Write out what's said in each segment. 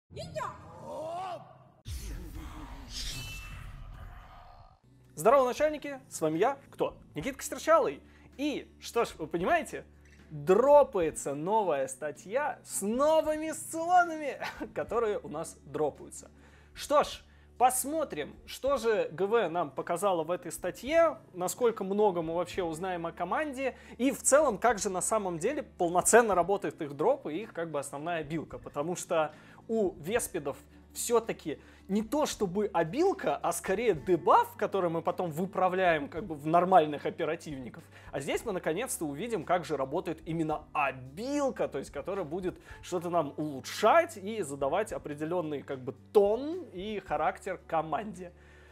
Здорово, начальники, с вами я, кто? Никита Костерчалый. И, что ж, вы понимаете, дропается новая статья с новыми сционами, которые у нас дропаются. Что ж, посмотрим, что же ГВ нам показало в этой статье, насколько много мы вообще узнаем о команде, и в целом, как же на самом деле полноценно работает их дроп и их как бы основная обилка, потому что у веспидов все-таки не то чтобы обилка, а скорее дебаф, который мы потом выправляем как бы в нормальных оперативников. А здесь мы наконец-то увидим, как же работает именно обилка, то есть которая будет что-то нам улучшать и задавать определенный как бы тон и характер команде.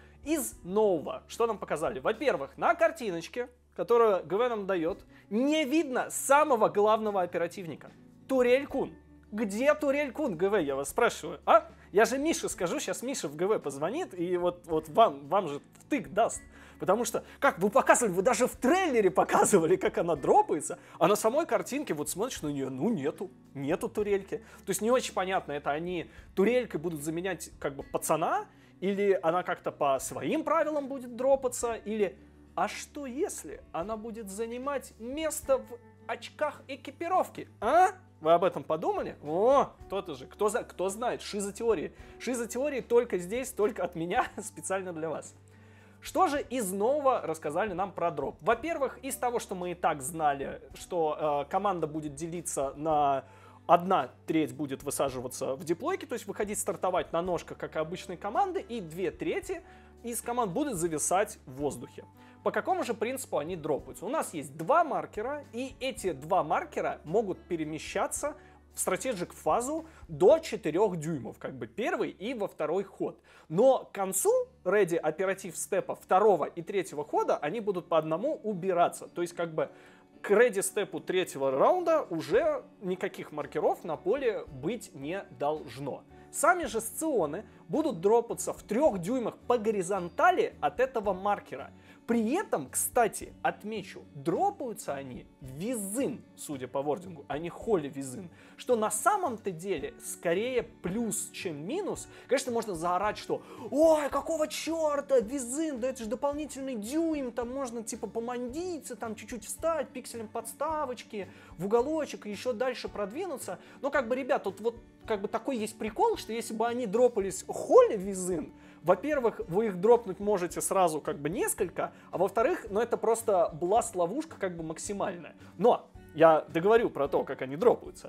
Из нового, что нам показали? Во-первых, на картиночке, которую ГВ нам дает, не видно самого главного оперативника. Турель-кун. Где Турель-кун, ГВ, я вас спрашиваю, а? Я же Мише скажу, сейчас Миша в ГВ позвонит и вот вам же втык даст. Потому что, как вы показывали, вы даже в трейлере показывали, как она дропается, а на самой картинке вот смотришь на нее, ну нету турельки. То есть не очень понятно, это они турелькой будут заменять как бы пацана, или она как-то по своим правилам будет дропаться, или... А что если она будет занимать место в очках экипировки, а? Вы об этом подумали? О, то-то же. Кто знает? Шизотеории. Шизотеории только здесь, только от меня, специально для вас. Что же из нового рассказали нам про дроп? Во-первых, из того, что мы и так знали, что команда будет делиться на... 1/3 будет высаживаться в деплойке, то есть выходить стартовать на ножках, как и обычной команды, и 2/3 из команд будут зависать в воздухе. По какому же принципу они дропаются? У нас есть два маркера, и эти два маркера могут перемещаться в стратеджик фазу до 4 дюймов, как бы первый и во второй ход. Но к концу ready оператив степа второго и третьего хода они будут по одному убираться, то есть как бы к ready-степу третьего раунда уже никаких маркеров на поле быть не должно. Сами же сционы будут дропаться в 3 дюймах по горизонтали от этого маркера. При этом, кстати, отмечу, дропаются они визин, судя по вордингу, а не холи визин, что на самом-то деле скорее плюс, чем минус. Конечно, можно заорать, что «Ой, какого черта, визин, да это же дополнительный дюйм, там можно типа помандиться, там чуть-чуть встать, пикселем подставочки, в уголочек и еще дальше продвинуться». Но как бы, ребят, тут вот как бы такой есть прикол, что если бы они дропались холи визин, во-первых, вы их дропнуть можете сразу как бы несколько, а во-вторых, ну это просто бласт-ловушка как бы максимальная. Но я договорю про то, как они дропаются.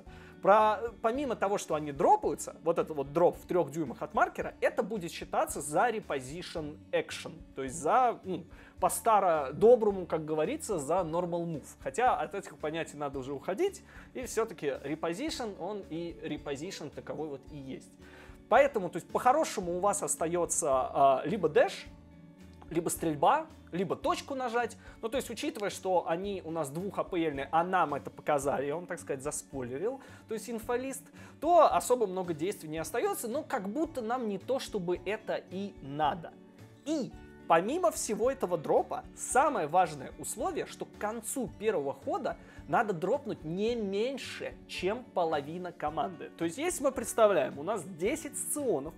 Помимо того, что они дропаются, вот этот вот дроп в 3 дюймах от маркера, это будет считаться за reposition action, то есть за, по-старо-доброму, как говорится, за normal move. Хотя от этих понятий надо уже уходить, и все-таки reposition, он и reposition таковой вот и есть. Поэтому, то есть, по-хорошему у вас остается либо дэш, либо стрельба, либо точку нажать. Ну, то есть, учитывая, что они у нас 2 АПЛ-ные, а нам это показали, я вам, так сказать, заспойлерил, то есть инфолист, то особо много действий не остается, но как будто нам не то, чтобы это и надо. И помимо всего этого дропа, самое важное условие, что к концу первого хода надо дропнуть не меньше, чем половина команды. То есть, если мы представляем, у нас 10 сционов,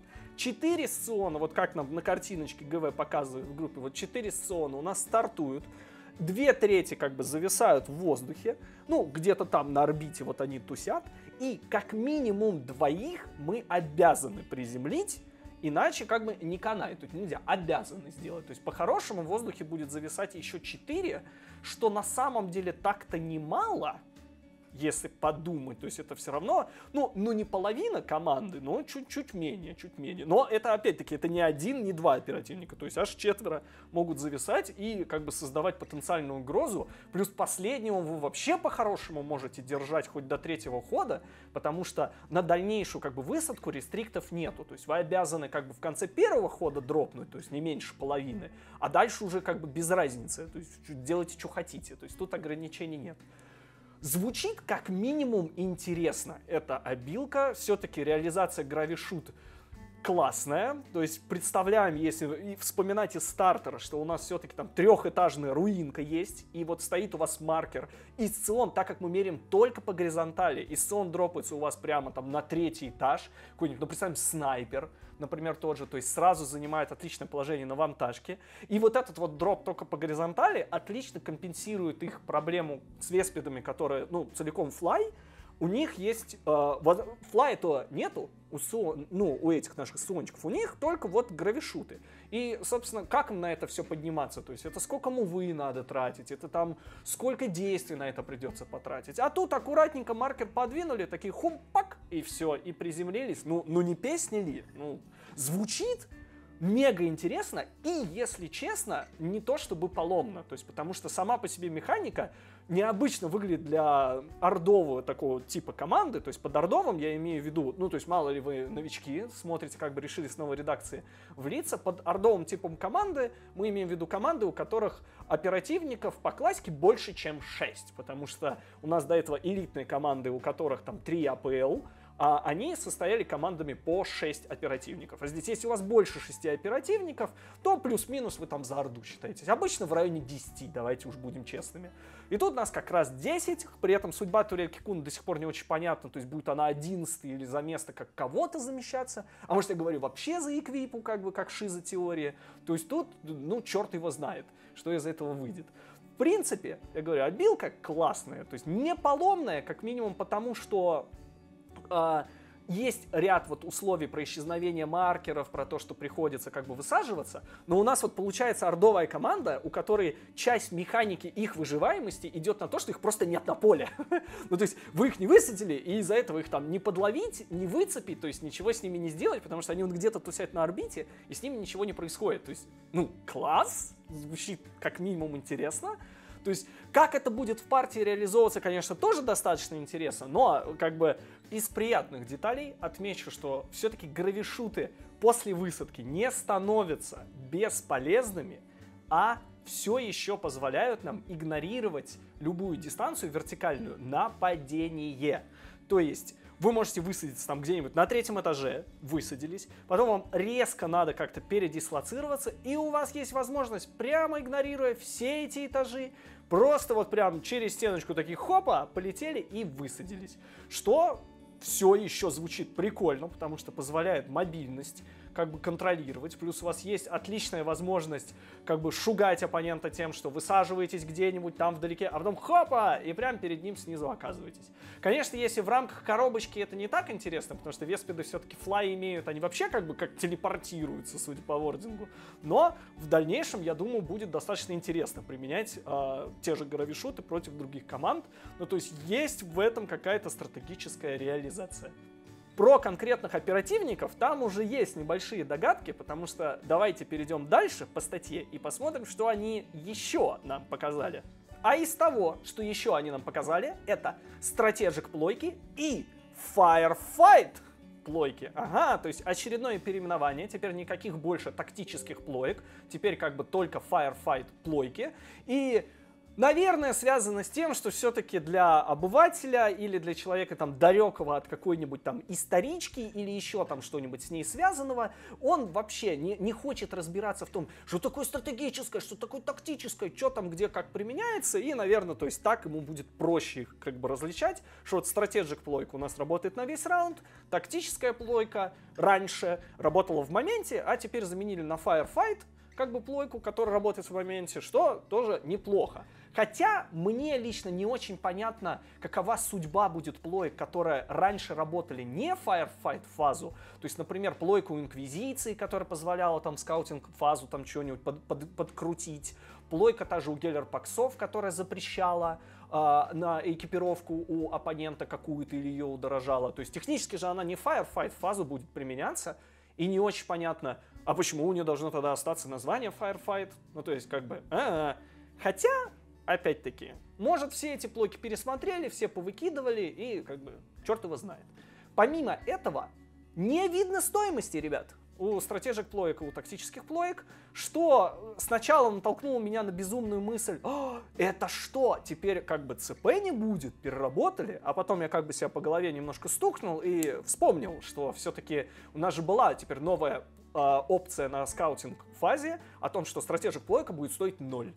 4 сциона, вот как нам на картиночке ГВ показывает в группе, вот 4 сциона у нас стартуют, 2/3 как бы зависают в воздухе, ну, где-то там на орбите вот они тусят, и как минимум 2 мы обязаны приземлить, иначе как бы не канает, тут нельзя, обязаны сделать. То есть по-хорошему в воздухе будет зависать еще 4, что на самом деле так-то немало, если подумать. То есть это все равно, ну не половина команды, но чуть менее. Но это опять-таки, это не 1, не 2 оперативника, то есть аж 4 могут зависать и как бы создавать потенциальную угрозу. Плюс последнего вы вообще по-хорошему можете держать хоть до 3-го хода, потому что на дальнейшую как бы высадку рестриктов нету. То есть вы обязаны как бы в конце 1-го хода дропнуть, то есть не меньше половины, а дальше уже как бы без разницы, то есть делайте, что хотите, то есть тут ограничений нет. Звучит как минимум интересно эта обилка, все-таки реализация гравишут классная. То есть представляем, если вспоминать из стартера, что у нас все-таки там трехэтажная руинка есть, и вот стоит у вас маркер. Исцион, так как мы меряем только по горизонтали, исцион дропается у вас прямо там на 3-й этаж. Какой-нибудь, ну, представим, снайпер, например, тот же, то есть сразу занимает отличное положение на вантажке. И вот этот вот дроп только по горизонтали отлично компенсирует их проблему с веспидами, которые, ну, целиком флай. У них есть, флая-то нету, у этих наших сончиков, у них только вот гравишуты. И, собственно, как им на это все подниматься? То есть это сколько мувы надо тратить, это там сколько действий на это придется потратить. А тут аккуратненько маркер подвинули, такие хумпак, и все, и приземлились. Ну не песня ли? Ну, звучит мега интересно, и, если честно, не то чтобы поломно, то есть потому что сама по себе механика необычно выглядит для ордового такого типа команды, то есть под ордовым я имею в виду, ну то есть мало ли вы новички, смотрите, как бы решили с новой редакции влиться, под ордовым типом команды мы имеем в виду команды, у которых оперативников по классике больше, чем 6, потому что у нас до этого элитные команды, у которых там 3 АПЛ, а они состояли командами по 6 оперативников. А здесь, если у вас больше 6 оперативников, то плюс-минус вы там за орду считаетесь. Обычно в районе 10, давайте уж будем честными. И тут у нас как раз 10, при этом судьба Турельки Куна до сих пор не очень понятна, то есть будет она 11 или за место как кого-то замещаться, а может я говорю вообще за эквипу, как бы как шиза теория. То есть тут, ну, черт его знает, что из этого выйдет. В принципе, я говорю, отбилка классная, то есть не поломная, как минимум потому, что есть ряд вот условий про исчезновение маркеров, про то, что приходится как бы высаживаться, но у нас вот получается ордовая команда, у которой часть механики их выживаемости идет на то, что их просто нет на поле. Ну, то есть вы их не высадили, и из-за этого их там не подловить, не выцепить, то есть ничего с ними не сделать, потому что они вот где-то тусят на орбите, и с ними ничего не происходит. То есть, ну, класс, звучит как минимум интересно. То есть, как это будет в партии реализовываться, конечно, тоже достаточно интересно, но, как бы, из приятных деталей отмечу, что все-таки гравишуты после высадки не становятся бесполезными, а все еще позволяют нам игнорировать любую дистанцию вертикальную на падение. То есть, вы можете высадиться там где-нибудь на 3-м этаже, высадились, потом вам резко надо как-то передислоцироваться, и у вас есть возможность, прямо игнорируя все эти этажи, просто вот прям через стеночку такие хопа, полетели и высадились. Что все еще звучит прикольно, потому что позволяет мобильность как бы контролировать, плюс у вас есть отличная возможность как бы шугать оппонента тем, что высаживаетесь где-нибудь там вдалеке, а потом хопа, и прям перед ним снизу оказываетесь. Конечно, если в рамках коробочки это не так интересно, потому что веспиды все-таки флай имеют, они вообще как бы как телепортируются, судя по вордингу, но в дальнейшем, я думаю, будет достаточно интересно применять те же гравишуты против других команд, ну то есть в этом какая-то стратегическая реализация. Про конкретных оперативников там уже есть небольшие догадки, потому что давайте перейдем дальше по статье и посмотрим, что они еще нам показали. А из того, что еще они нам показали, это стратежик плойки и Firefight плойки. Ага, то есть очередное переименование, теперь никаких больше тактических плоек, теперь как бы только Firefight плойки. И наверное, связано с тем, что все-таки для обывателя или для человека там далекого от какой-нибудь там исторички или еще там что-нибудь с ней связанного, он вообще не хочет разбираться в том, что такое стратегическое, что такое тактическое, что там где как применяется, и, наверное, то есть так ему будет проще их как бы различать, что вот стратежик плойка у нас работает на весь раунд, тактическая плойка раньше работала в моменте, а теперь заменили на Firefight, как бы плойку, которая работает в моменте, что тоже неплохо. Хотя мне лично не очень понятно, какова судьба будет плоек, которые раньше работали не Firefight фазу. То есть, например, плойка у Инквизиции, которая позволяла там скаутинг фазу там что-нибудь подкрутить. Плойка та же у Геллер-Паксов, которая запрещала на экипировку у оппонента какую-то или ее удорожала. То есть технически же она не Firefight фазу будет применяться. И не очень понятно, а почему у нее должно тогда остаться название Firefight? Ну, то есть, как бы... Хотя, опять-таки, может, все эти плойки пересмотрели, все повыкидывали, и, как бы, черт его знает. Помимо этого, не видно стоимости, ребят. у стратежек плоек и у тактических плоек, что сначала натолкнуло меня на безумную мысль: это что, теперь как бы ЦП не будет, переработали? А потом я как бы себя по голове немножко стукнул и вспомнил, что все-таки у нас же была теперь новая опция на скаутинг фазе о том, что стратежек плойка будет стоить 0.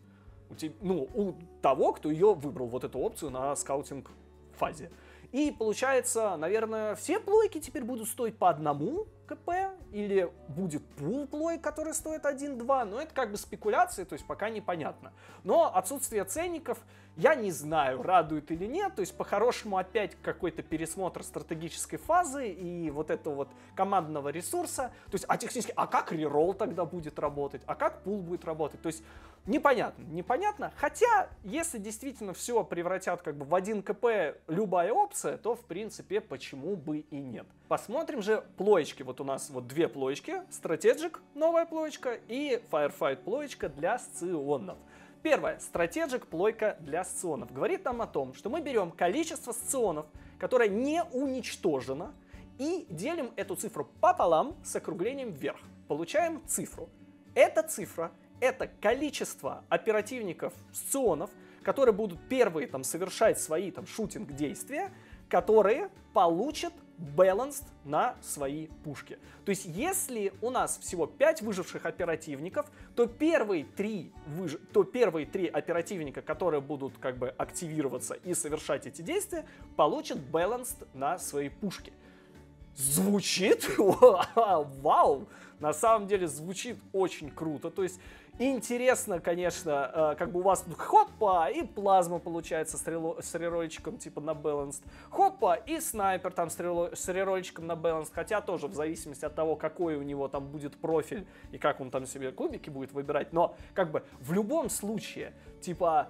У того, кто ее выбрал, вот эту опцию на скаутинг фазе. И получается, наверное, все плойки теперь будут стоить по 1 КП, или будет пул плойк, который стоит 1-2, но это как бы спекуляции, то есть пока непонятно. Но отсутствие ценников, я не знаю, радует или нет, то есть по-хорошему опять какой-то пересмотр стратегической фазы и вот этого вот командного ресурса, то есть технически, а как реролл тогда будет работать, а как пул будет работать, то есть непонятно, хотя если действительно все превратят как бы в 1 КП любая опция, то в принципе почему бы и нет. Посмотрим же плоечки, вот у нас вот 2 плоечки, Strategic новая плоечка и Firefight плоечка для сционов. Первая, Strategic плойка для сционов, говорит нам о том, что мы берем количество сционов, которое не уничтожено, и делим эту цифру пополам с округлением вверх. Получаем цифру. Эта цифра — это количество оперативников сционов, которые будут первые там совершать свои там шутинг-действия, которые получат balanced на свои пушки. То есть, если у нас всего 5 выживших оперативников, то первые 3 оперативника, которые будут как бы активироваться и совершать эти действия, получат balanced на свои пушки. Звучит? Вау! На самом деле звучит очень круто. То есть интересно, конечно, как бы у вас тут хопа, и плазма получается с рерольчиком типа на balanced. Хопа, и снайпер там с рерольчиком на balanced. Хотя тоже в зависимости от того, какой у него там будет профиль и как он там себе кубики будет выбирать. Но как бы в любом случае, типа...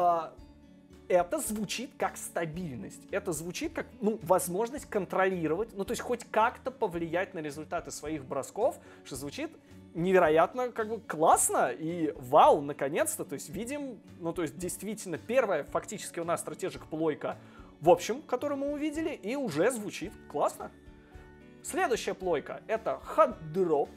это звучит как стабильность, это звучит как, возможность контролировать, то есть хоть как-то повлиять на результаты своих бросков, что звучит невероятно, как бы, классно, и вау, наконец-то, то есть видим, то есть действительно первая фактически у нас стратежик плойка в общем, которую мы увидели, и уже звучит классно. Следующая плойка — это Hot Drop,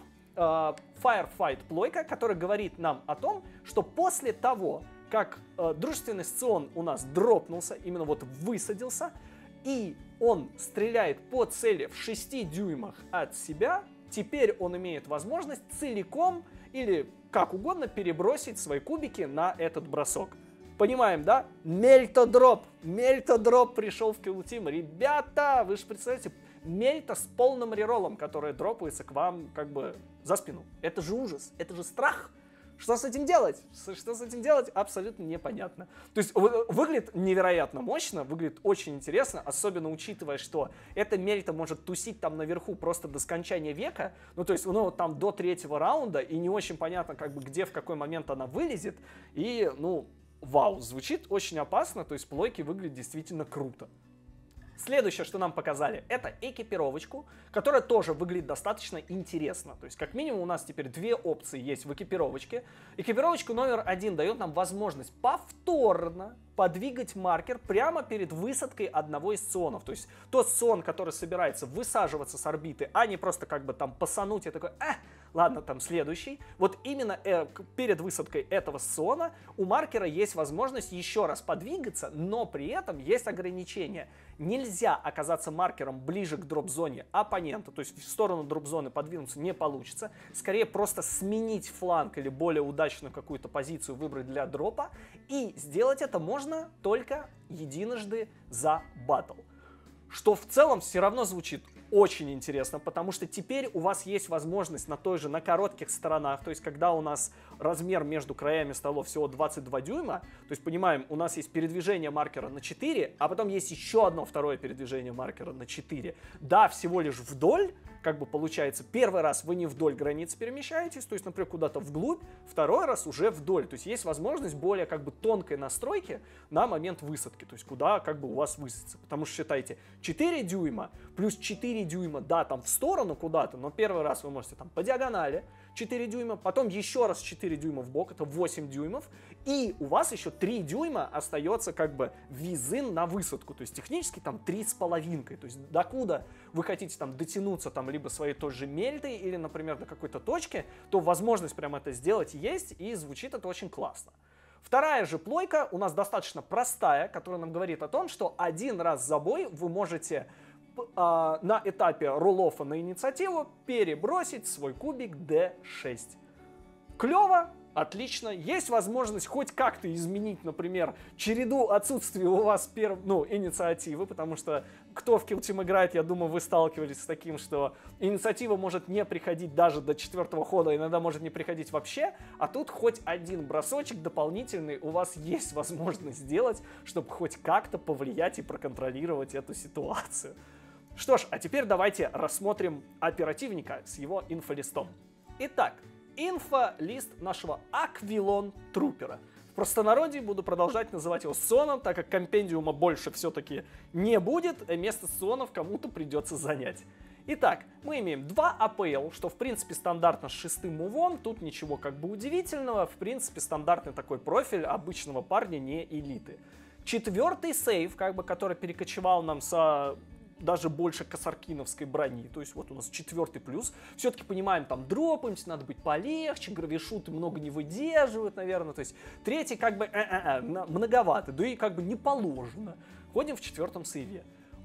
Firefight плойка, которая говорит нам о том, что после того, как дружественный сцион у нас дропнулся, именно вот высадился, и он стреляет по цели в 6 дюймах от себя, теперь он имеет возможность целиком или как угодно перебросить свои кубики на этот бросок. Понимаем, да? Мельтодроп! Мельтодроп пришел в Kill Team. Ребята, вы же представляете, мельта с полным реролом, которая дропается к вам как бы за спину. Это же ужас, это же страх. Что с этим делать? Что с этим делать? Абсолютно непонятно. То есть выглядит невероятно мощно, выглядит очень интересно, особенно учитывая, что эта мельта может тусить там наверху просто до скончания века, то есть, там до 3-го раунда, и не очень понятно, как бы, где, в какой момент она вылезет, и, вау, звучит очень опасно, то есть плойки выглядят действительно круто. Следующее, что нам показали, это экипировочку, которая тоже выглядит достаточно интересно. То есть, как минимум, у нас теперь 2 опции есть в экипировочке. Экипировочка номер 1 дает нам возможность повторно подвигать маркер прямо перед высадкой одного из сционов. То есть, тот сцион, который собирается высаживаться с орбиты, а не просто как бы там пасануть и такой, ладно, там следующий. Вот именно перед высадкой этого сциона у маркера есть возможность еще раз подвигаться, но при этом есть ограничения. Нельзя оказаться маркером ближе к дроп-зоне оппонента, то есть в сторону дроп-зоны подвинуться не получится. Скорее просто сменить фланг или более удачную какую-то позицию выбрать для дропа. И сделать это можно только единожды за баттл. Что в целом все равно звучит очень интересно, потому что теперь у вас есть возможность на коротких сторонах, то есть когда у нас размер между краями столов всего 22 дюйма, то есть понимаем, у нас есть передвижение маркера на 4, а потом есть еще одно второе передвижение маркера на 4. Да, всего лишь вдоль, как бы получается, первый раз вы не вдоль границ перемещаетесь, то есть, например, куда-то вглубь, второй раз уже вдоль, то есть есть возможность более как бы тонкой настройки на момент высадки, то есть куда как бы у вас высадится, потому что считайте, 4 дюйма плюс 4 дюйма, да, там в сторону куда-то, но первый раз вы можете там по диагонали 4 дюйма, потом еще раз 4 дюйма в бок, это 8 дюймов, и у вас еще 3 дюйма остается как бы визин на высадку, то есть технически там 3,5, то есть докуда вы хотите там дотянуться там там либо своей той же мельтой или, например, до какой-то точки, то возможность прям это сделать есть, и звучит это очень классно. Вторая же плойка у нас достаточно простая, которая нам говорит о том, что один раз за бой вы можете на этапе роллофа на инициативу перебросить свой кубик D6. Клево, отлично. Есть возможность хоть как-то изменить, например, череду отсутствия у вас инициативы, потому что кто в Kill Team играет, я думаю, вы сталкивались с таким, что инициатива может не приходить даже до 4-го хода, иногда может не приходить вообще, а тут хоть один бросочек дополнительный у вас есть возможность сделать, чтобы хоть как-то повлиять и проконтролировать эту ситуацию. Что ж, а теперь давайте рассмотрим оперативника с его инфолистом. Итак, инфолист нашего Аквилон Трупера. В простонародье буду продолжать называть его Сционом, так как компендиума больше все-таки не будет, а место Сционов кому-то придется занять. Итак, мы имеем 2 АПЛ, что в принципе стандартно с 6-м мувом, тут ничего как бы удивительного, в принципе стандартный такой профиль обычного парня, не элиты. 4-й сейв, как бы, который перекочевал нам со даже больше косаркиновской брони, то есть вот у нас 4-й плюс, все-таки понимаем, там дропаемся, надо быть полегче, гравишуты много не выдерживают, наверное, то есть 3-й как бы многовато, да и как бы не положено. Ходим в 4-м сейве.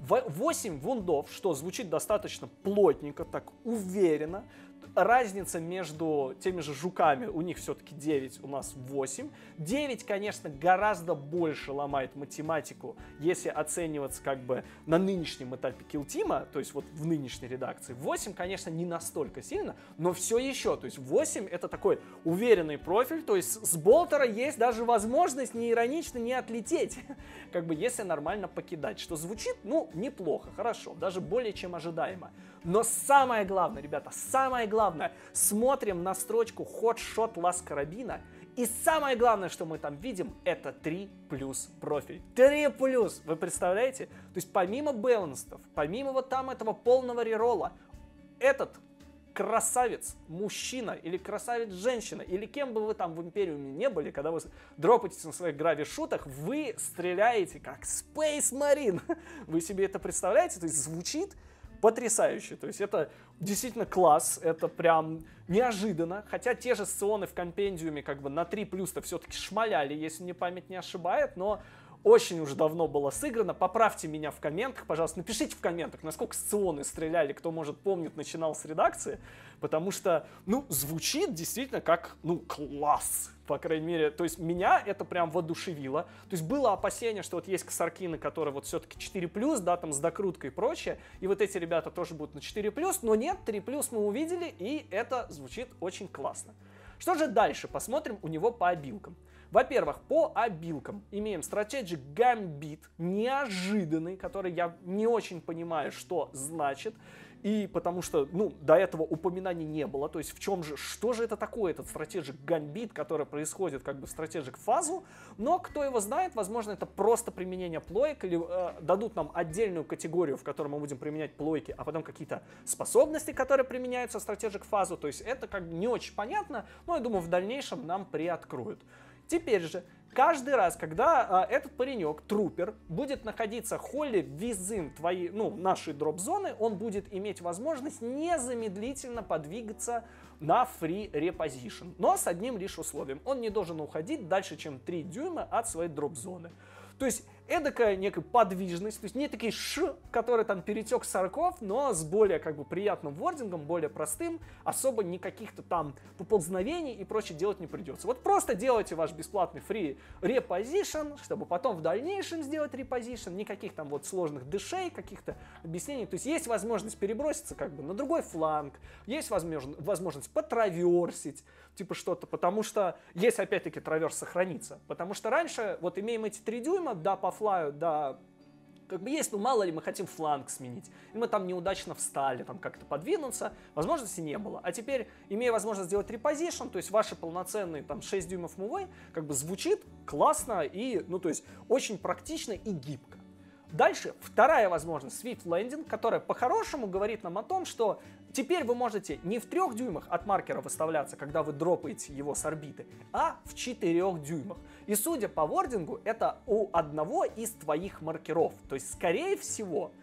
8 вундов, что звучит достаточно плотненько, так уверенно. Разница между теми же жуками, у них все-таки 9, у нас 8. 9, конечно, гораздо больше ломает математику, если оцениваться как бы на нынешнем этапе киллтима, то есть вот в нынешней редакции. 8, конечно, не настолько сильно, но все еще, то есть 8 это такой уверенный профиль, то есть с болтера есть даже возможность не иронично не отлететь, как бы если нормально покидать, что звучит, ну, неплохо, хорошо, даже более чем ожидаемо. Но самое главное, ребята, самое главное, смотрим на строчку Hot Shot Las Carabina, и самое главное, что мы там видим, это 3+ профиль. 3+! Вы представляете? То есть помимо бэланстов, помимо вот там этого полного реролла, этот красавец, мужчина или красавец, женщина, или кем бы вы там в Империуме не были, когда вы дропаетесь на своих грави-шутах, вы стреляете как Space Marine. Вы себе это представляете? То есть звучит потрясающе. То есть это действительно класс, это прям неожиданно. Хотя те же сционы в компендиуме как бы на 3+-то все-таки шмаляли, если мне память не ошибает, но очень уж давно было сыграно. Поправьте меня в комментах, пожалуйста. Напишите в комментах, насколько сционы стреляли, кто, может, помнит, начинал с редакции. Потому что, ну, звучит действительно как, ну, класс. По крайней мере, то есть меня это прям воодушевило. То есть было опасение, что вот есть косаркины, которые вот все-таки 4+, да, там с докруткой и прочее. И вот эти ребята тоже будут на 4+, но нет, 3+ мы увидели, и это звучит очень классно. Что же дальше? Посмотрим у него по обилкам. Во-первых, по обилкам имеем Strategic Gambit, неожиданный, который я не очень понимаю, что значит. И потому что, ну, до этого упоминаний не было. То есть в чем же, что же это такое, этот Strategic Gambit, который происходит как бы в Strategic фазу. Но кто его знает, возможно, это просто применение плоек, или дадут нам отдельную категорию, в которой мы будем применять плойки, а потом какие-то способности, которые применяются в Strategic фазу. То есть это как бы не очень понятно, но я думаю, в дальнейшем нам приоткроют. Теперь же, каждый раз, когда этот паренек, трупер, будет находиться wholly within твоей, ну, нашей дроп-зоны, он будет иметь возможность незамедлительно подвигаться на free reposition. Но с одним лишь условием. Он не должен уходить дальше, чем 3 дюйма от своей дроп-зоны. То есть, эдакая некая подвижность, то есть не такой который там перетек сороков, но с более как бы приятным вордингом, более простым, особо никаких-то там поползновений и прочее делать не придется. Вот просто делайте ваш бесплатный free reposition, чтобы потом в дальнейшем сделать reposition, никаких там вот сложных дэшей, каких-то объяснений. То есть есть возможность переброситься как бы на другой фланг, есть возможность потраверсить, типа что-то, потому что, если опять-таки траверс сохранится, потому что раньше вот имеем эти 3 дюйма, да, по флаю, да, как бы есть, ну мало ли мы хотим фланг сменить, и мы там неудачно встали, там как-то подвинуться, возможности не было. А теперь, имея возможность сделать репозишн, то есть ваши полноценные там 6 дюймов мувы, как бы звучит классно и, ну то есть, очень практично и гибко. Дальше вторая возможность, Swift Landing, которая по-хорошему говорит нам о том, что теперь вы можете не в 3 дюймах от маркера выставляться, когда вы дропаете его с орбиты, а в 4 дюймах. И судя по вордингу, это у одного из твоих маркеров. То есть, скорее всего,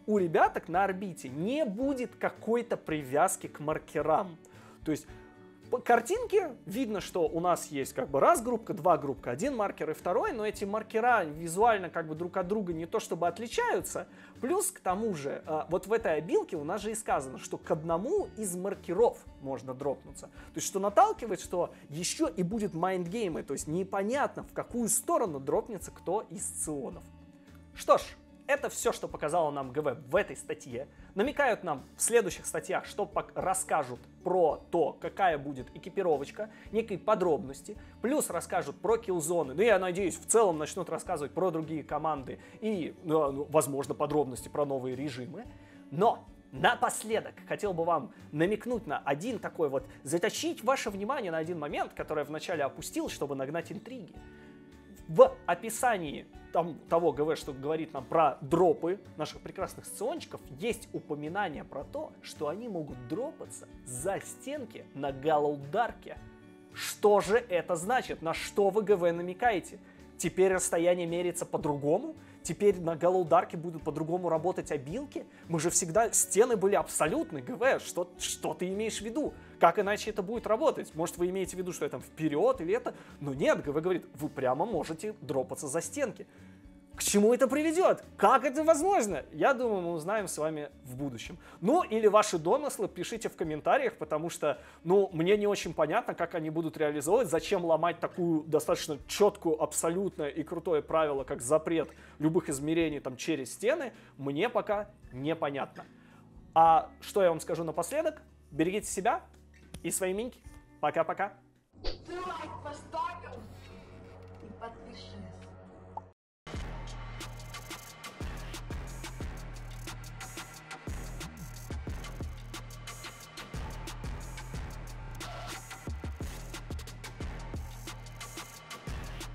у ребяток на орбите не будет какой-то привязки к маркерам. То есть по картинке видно, что у нас есть как бы раз группка, два группка, один маркер и второй, но эти маркера визуально как бы друг от друга не то чтобы отличаются. Плюс к тому же, вот в этой обилке у нас же и сказано, что к одному из маркеров можно дропнуться. То есть что наталкивает, что еще и будет майндгеймы, то есть непонятно, в какую сторону дропнется кто из сционов. Что ж, это все, что показало нам ГВ в этой статье. Намекают нам в следующих статьях, что расскажут про то, какая будет экипировочка, некие подробности. Плюс расскажут про киллзоны. Ну, я надеюсь, в целом начнут рассказывать про другие команды и, возможно, подробности про новые режимы. Но напоследок хотел бы вам намекнуть на один такой вот, заточить ваше внимание на один момент, который я вначале опустил, чтобы нагнать интриги. В описании того ГВ, что говорит нам про дропы наших прекрасных сциончиков, есть упоминание про то, что они могут дропаться за стенки на Галлоударке. Что же это значит? На что вы ГВ намекаете? Теперь расстояние мерится по-другому? Теперь на Галлоударке будут по-другому работать обилки? Мы же всегда, стены были абсолютны, ГВ, что ты имеешь в виду? Как иначе это будет работать? Может, вы имеете в виду, что это вперед или это? Но нет, ГВ говорит, вы прямо можете дропаться за стенки. К чему это приведет? Как это возможно? Я думаю, мы узнаем с вами в будущем. Ну, или ваши домыслы пишите в комментариях, потому что, мне не очень понятно, как они будут реализовывать, зачем ломать такую достаточно четкую, абсолютное и крутое правило, как запрет любых измерений там через стены, мне пока непонятно. А что я вам скажу напоследок? Берегите себя и свои миньки. Пока-пока. Ты лайк поставил и подпишись.